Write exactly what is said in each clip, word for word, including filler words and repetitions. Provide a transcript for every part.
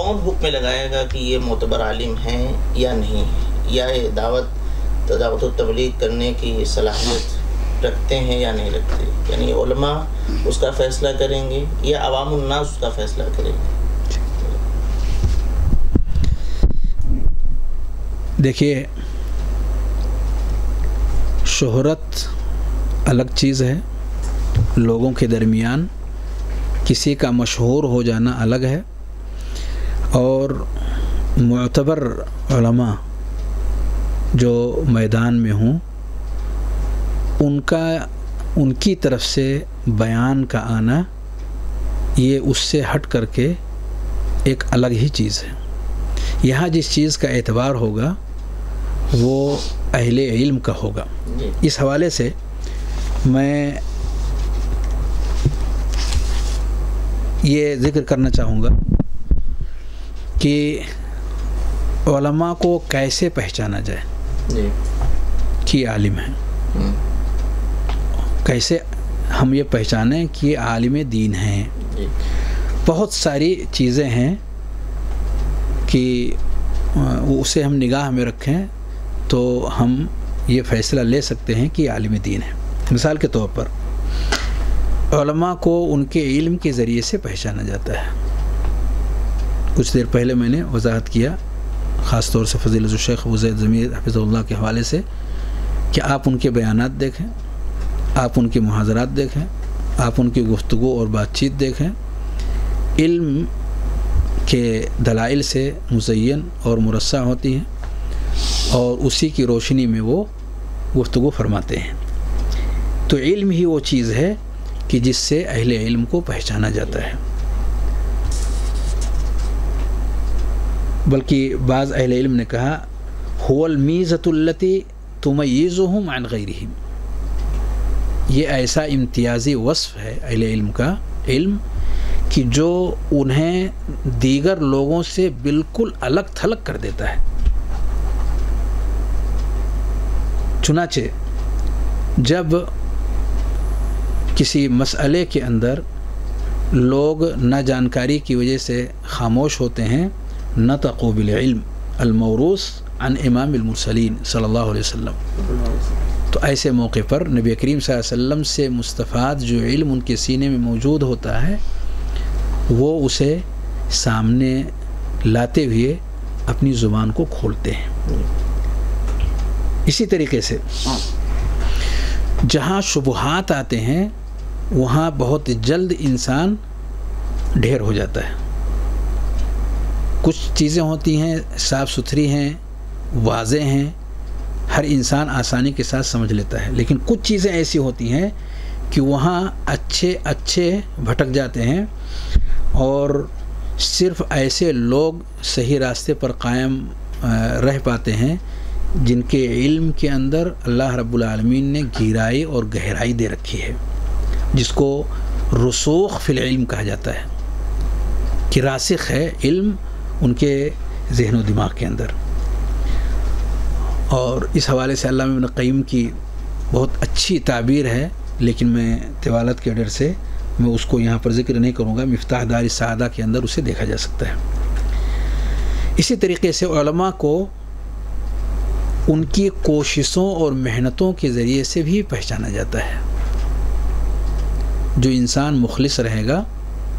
کون حکم لگائے گا کہ یہ معتبر عالم ہیں یا نہیں ہے، یا یہ دعوت دعوت و تبلیغ کرنے کی صلاحیت رکھتے ہیں یا نہیں رکھتے؟ یعنی علماء اس کا فیصلہ کریں گے یا عوام الناس اس کا فیصلہ کریں گے؟ دیکھیے، شہرت الگ چیز ہے، لوگوں کے درمیان کسی کا مشہور ہو جانا الگ ہے، اور معتبر علماء جو میدان میں ہوں ان کا ان کی طرف سے بیان کا آنا یہ اس سے ہٹ کر کے ایک الگ ہی چیز ہے۔ یہاں جس چیز کا اعتبار ہوگا وہ اہل علم کا ہوگا۔ اس حوالے سے میں یہ ذکر کرنا چاہوں گا کہ علماء کو کیسے پہچانا جائے کہ عالم ہیں، کیسے ہم یہ پہچانیں کہ عالم دین ہیں۔ بہت ساری چیزیں ہیں کہ اسے ہم نگاہ میں رکھیں تو ہم یہ فیصلہ لے سکتے ہیں کہ عالم دین ہے۔ مثال کے طور پر علماء کو ان کے علم کے ذریعے سے پہچانا جاتا ہے۔ کچھ دیر پہلے میں نے وضاحت کیا، خاص طور سے فضیلت الشیخ ابو زید ضمیر حفظہ اللہ کے حوالے سے، کہ آپ ان کے بیانات دیکھیں، آپ ان کے محاضرات دیکھیں، آپ ان کی گفتگو اور بات چیت دیکھیں، علم کے دلائل سے مزین اور مرصع ہوتی ہیں اور اسی کی روشنی میں وہ گفتگو فرماتے ہیں۔ تو علم ہی وہ چیز ہے کہ جس سے اہل علم کو پہچانا جاتا ہے۔ بلکہ بعض اہل علم نے کہا هو المیزۃ التی تمیزهم عن غیرہم، یہ ایسا امتیازی وصف ہے اہل علم کا، علم کہ جو انہیں دیگر لوگوں سے بالکل الگ تھلگ کر دیتا ہے۔ چنانچہ جب کسی مسئلے کے اندر لوگ نہ جانکاری کی وجہ سے خاموش ہوتے ہیں، نطقوا بالعلم الموروث عن امام المرسلین صلی اللہ علیہ وسلم، تو ایسے موقع پر نبی کریم صلی اللہ علیہ وسلم سے مستفاد جو علم ان کے سینے میں موجود ہوتا ہے وہ اسے سامنے لاتے ہوئے اپنی زبان کو کھولتے ہیں۔ اسی طریقے سے جہاں شبہات آتے ہیں وہاں بہت جلد انسان ڈھیر ہو جاتا ہے۔ کچھ چیزیں ہوتی ہیں صاف ستھری ہیں، واضح ہیں، ہر انسان آسانی کے ساتھ سمجھ لیتا ہے، لیکن کچھ چیزیں ایسی ہوتی ہیں کہ وہاں اچھے اچھے بھٹک جاتے ہیں، اور صرف ایسے لوگ صحیح راستے پر قائم رہ پاتے ہیں جن کے علم کے اندر اللہ رب العالمین نے گہرائی اور گہرائی دے رکھی ہے، جس کو رسوخ فی العلم کہا جاتا ہے، کہ راسخ ہے علم ان کے ذہن و دماغ کے اندر۔ اور اس حوالے سے علامہ ابن قیم کی بہت اچھی تعبیر ہے، لیکن میں طوالت کے ڈر سے میں اس کو یہاں پر ذکر نہیں کروں گا، مفتاح دار السعادہ کے اندر اسے دیکھا جا سکتا ہے۔ اسی طریقے سے علماء کو ان کی کوششوں اور محنتوں کے ذریعے سے بھی پہچانا جاتا ہے۔ جو انسان مخلص رہے گا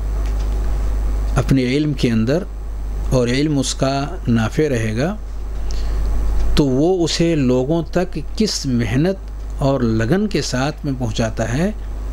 اپنے علم کے اندر اور علم اس کا نافع رہے گا تو وہ اسے لوگوں تک کس محنت اور لگن کے ساتھ میں پہنچاتا ہے۔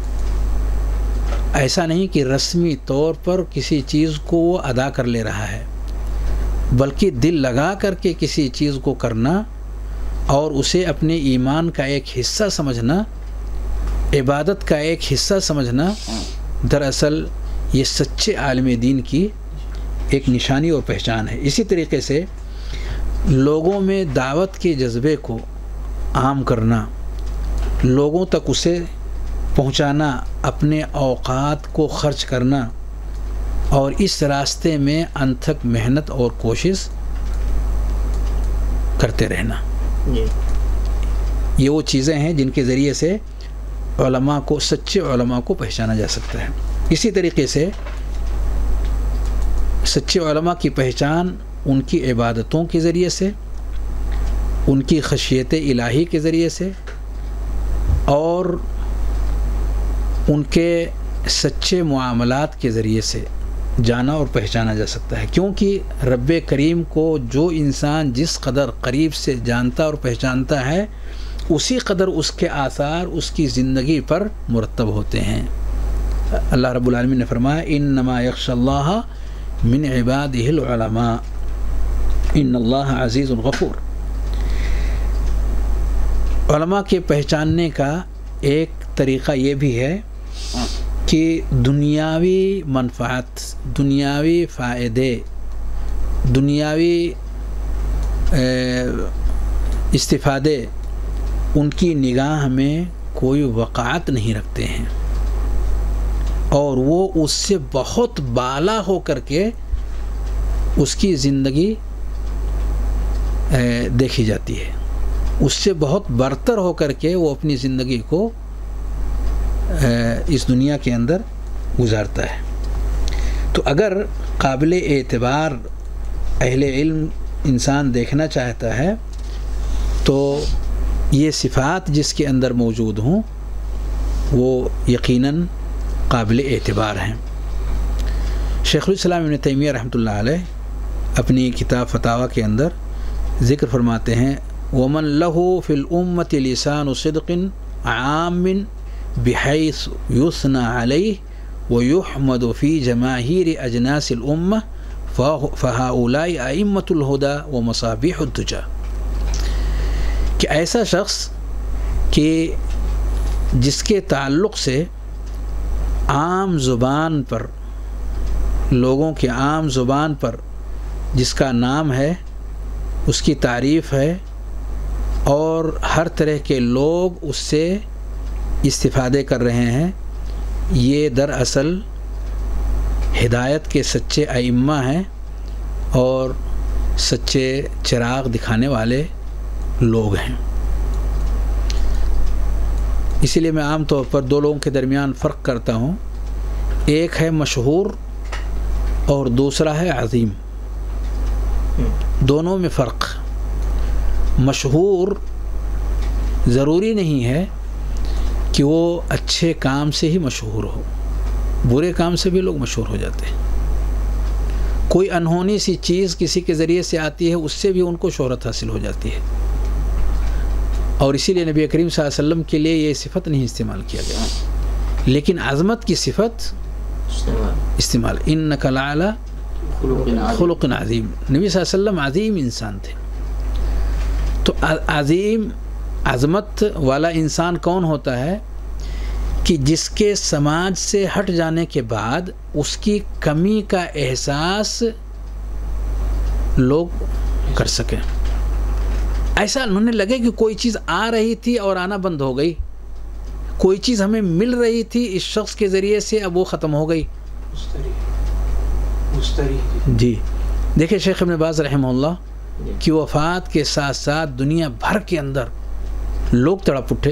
ایسا نہیں کہ رسمی طور پر کسی چیز کو وہ ادا کر لے رہا ہے، بلکہ دل لگا کر کے کسی چیز کو کرنا اور اسے اپنے ایمان کا ایک حصہ سمجھنا، عبادت کا ایک حصہ سمجھنا، دراصل یہ سچے عالم دین کی ایک نشانی اور پہچان ہے۔ اسی طریقے سے لوگوں میں دعوت کے جذبے کو عام کرنا، لوگوں تک اسے پہنچانا، اپنے اوقات کو خرچ کرنا اور اس راستے میں انتھک محنت اور کوشش کرتے رہنا، یہ وہ چیزیں ہیں جن کے ذریعے سے علماء کو، سچے علماء کو پہچانا جا سکتا ہے۔ اسی طریقے سے سچے علماء کی پہچان ان کی عبادتوں کے ذریعے سے، ان کی خشیت الہی کے ذریعے سے، اور ان کے سچے معاملات کے ذریعے سے جانا اور پہچانا جا سکتا ہے، کیونکہ رب کریم کو جو انسان جس قدر قریب سے جانتا اور پہچانتا ہے اسی قدر اس کے آثار اس کی زندگی پر مرتب ہوتے ہیں۔ اللہ رب العالمین نے فرمایا انما یخشی اللہ من عبادہ العلماء ان اللہ عزیز غفور۔ علماء کے پہچاننے کا ایک طریقہ یہ بھی ہے کہ دنیاوی منفعت، دنیاوی فائدے، دنیاوی استفادے ان کی نگاہ میں کوئی وقعت نہیں رکھتے ہیں، اور وہ اس سے بہت بالا ہو کر کے اس کی زندگی دیکھی جاتی ہے، اس سے بہت برتر ہو کر کے وہ اپنی زندگی کو اس دنیا کے اندر گزارتا ہے۔ تو اگر قابل اعتبار اہل علم انسان دیکھنا چاہتا ہے تو یہ صفات جس کے اندر موجود ہوں وہ یقیناً قابل اعتبار ہیں۔ شیخ الاسلام ابن تیمیہ رحمۃ اللہ علیہ اپنی کتاب فتاویٰ کے اندر ذکر فرماتے ہیں ومن له في الأمة لسان صدق عام بحيث يثنى عليه ويحمد في جماهير أجناس الأمة فهؤلاء أئمة الهدى ومصابيح الدجى، کہ ایسا شخص کہ جس کے تعلق سے عام زبان پر، لوگوں کے عام زبان پر جس کا نام ہے، اس کی تعریف ہے، اور ہر طرح کے لوگ اس سے استفادے کر رہے ہیں، یہ دراصل ہدایت کے سچے ائمہ ہیں اور سچے چراغ دکھانے والے لوگ ہیں۔ اسی لیے میں عام طور پر دو لوگوں کے درمیان فرق کرتا ہوں، ایک ہے مشہور اور دوسرا ہے عظیم۔ دونوں میں فرق، مشہور ضروری نہیں ہے کہ وہ اچھے کام سے ہی مشہور ہو، برے کام سے بھی لوگ مشہور ہو جاتے ہیں۔ کوئی انہونی سی چیز کسی کے ذریعے سے آتی ہے، اس سے بھی ان کو شہرت حاصل ہو جاتی ہے، اور اسی لیے نبی کریم صلی اللہ علیہ وسلم کے لیے یہ صفت نہیں استعمال کیا گیا، لیکن عظمت کی صفت استعمال انک لعلی خلق عظیم۔ نبی صلی اللہ علیہ وسلم عظیم انسان تھے۔ تو عظیم عظمت والا انسان کون ہوتا ہے؟ کہ جس کے سماج سے ہٹ جانے کے بعد اس کی کمی کا احساس لوگ کر سکیں، ایسا انہیں لگے کہ کوئی چیز آ رہی تھی اور آنا بند ہو گئی، کوئی چیز ہمیں مل رہی تھی اس شخص کے ذریعے سے، اب وہ ختم ہو گئی۔ جی دیکھیں شیخ ابن باز رحمہ اللہ کی وفات کے ساتھ ساتھ دنیا بھر کے اندر لوگ تڑپ اٹھے،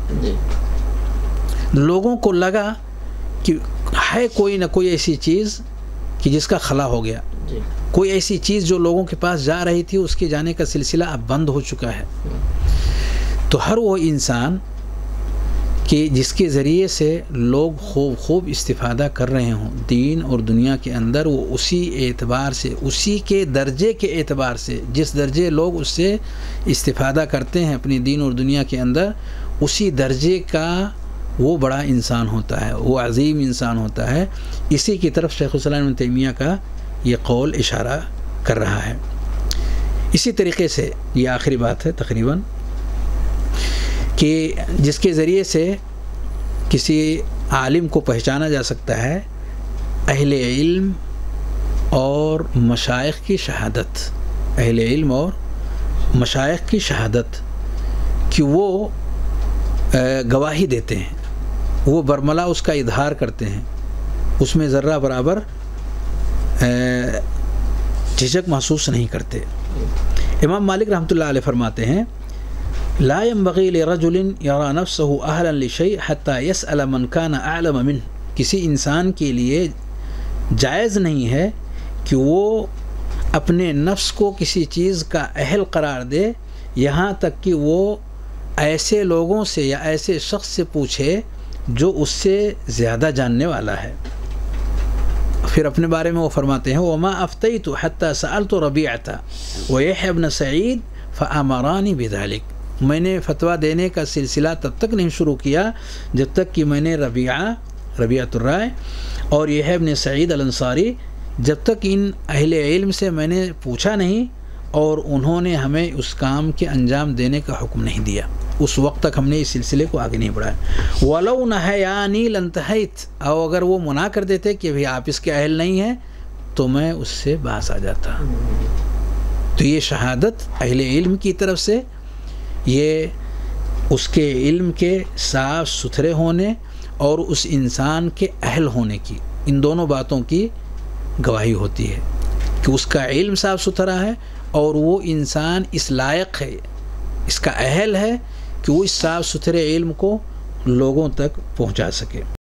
لوگوں کو لگا کہ ہے کوئی نہ کوئی ایسی چیز کہ جس کا خلا ہو گیا، کوئی ایسی چیز جو لوگوں کے پاس جا رہی تھی اس کے جانے کا سلسلہ اب بند ہو چکا ہے۔ تو ہر وہ انسان کہ جس کے ذریعے سے لوگ خوب خوب استفادہ کر رہے ہوں دین اور دنیا کے اندر، وہ اسی اعتبار سے، اسی کے درجے کے اعتبار سے، جس درجے لوگ اس سے استفادہ کرتے ہیں اپنی دین اور دنیا کے اندر، اسی درجے کا وہ بڑا انسان ہوتا ہے، وہ عظیم انسان ہوتا ہے۔ اسی کی طرف شیخ الاسلام ابن تیمیہ کا یہ قول اشارہ کر رہا ہے۔ اسی طریقے سے یہ آخری بات ہے تقریباً، کہ جس کے ذریعے سے کسی عالم کو پہچانا جا سکتا ہے، اہل علم اور مشائخ کی شہادت، اہل علم اور مشائخ کی شہادت کہ وہ گواہی دیتے ہیں، وہ برملا اس کا اظہار کرتے ہیں، اس میں ذرہ برابر جھجک محسوس نہیں کرتے۔ امام مالک رحمۃ اللہ علیہ فرماتے ہیں لا ينبغي لرجل يرى نفسه اهلا لشيء حتى يسأل من كان اعلم منه، کسی انسان کے لیے جائز نہیں ہے کہ وہ اپنے نفس کو کسی چیز کا اہل قرار دے، یہاں تک کہ وہ ایسے لوگوں سے یا ایسے شخص سے پوچھے جو اس سے زیادہ جاننے والا ہے۔ پھر اپنے بارے میں وہ فرماتے ہیں وما افتیت حتی سألت ربیعۃ ویحییٰ بن سعید فامرانی بذلک، میں نے فتویٰ دینے کا سلسلہ تب تک نہیں شروع کیا جب تک کہ میں نے ربیعہ ربیعۃ الرائے اور یحییٰ بن سعید الانصاری، جب تک ان اہل علم سے میں نے پوچھا نہیں اور انہوں نے ہمیں اس کام کے انجام دینے کا حکم نہیں دیا، اس وقت تک ہم نے اس سلسلے کو آگے نہیں بڑھایا۔ وَلَوْ نَهَيَانِي لَانْتَهَيْتُ، اور اگر وہ منع کر دیتے کہ بھی آپ اس کے اہل نہیں ہیں تو میں اس سے باز آ جاتا۔ تو یہ شہادت اہل علم کی طرف سے، یہ اس کے علم کے صاف ستھرے ہونے اور اس انسان کے اہل ہونے کی، ان دونوں باتوں کی گواہی ہوتی ہے کہ اس کا علم صاف ستھرا ہے اور وہ انسان اس لائق ہے، اس کا اہل ہے کہ وہ اس صاف ستھرے علم کو لوگوں تک پہنچا سکے۔